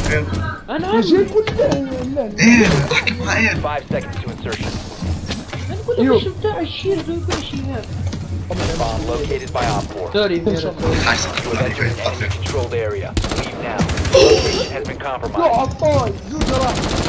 انا جاي كل لا ايه احكي مع ايه 5 seconds to insertion. انا كل مش بتاع الشير كل شيء هذا. Bomb located by Op 4. سوري ميرا حاسس You have اني entered جاي an اطفي enemy controlled area. Leave now. Location has been لا compromised. عطاي زوج راح